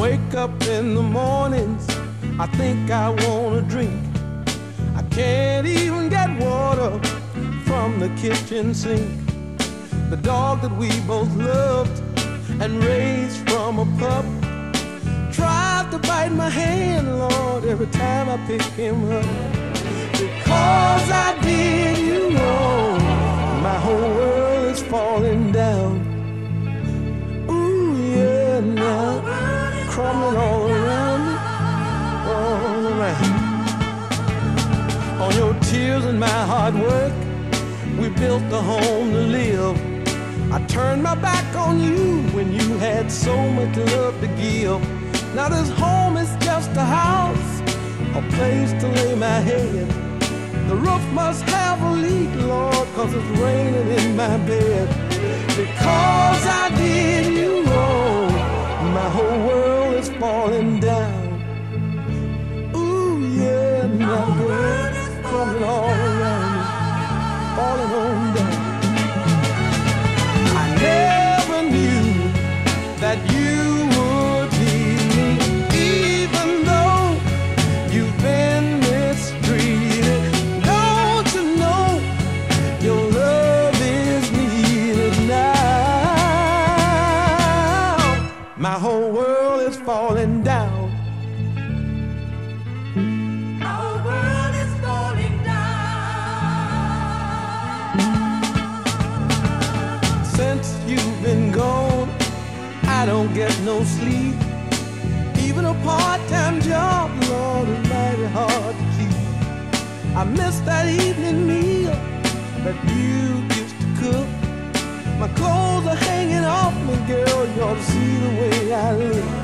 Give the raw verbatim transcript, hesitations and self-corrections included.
wake up in the mornings, I think I want a drink. I can't even get water from the kitchen sink. The dog that we both loved and raised from a pup tried to bite my hand, Lord, every time I pick him up. Because I did you wrong, my whole world is falling down. Ooh, yeah, now crumbling all around me, all around. On your tears and my hard work, we built a home to live. I turned my back on you when you had so much love to give. Now this home is just a house, a place to lay my head. The roof must have a leak, Lord, cause it's raining in my bed. Because I did you wrong, my whole world is falling down. Ooh, yeah, now girl, crumbling all around me, falling on down. I never knew that you would leave me, even though you've been mistreated. Don't you know your love is needed now? My whole world is falling down. My whole world is falling down. Since you've been gone, I don't get no sleep. Even a part-time job, Lord, is mighty hard to keep. I miss that evening meal that you used to cook. My clothes are hanging off me, girl, you ought to see the way I look.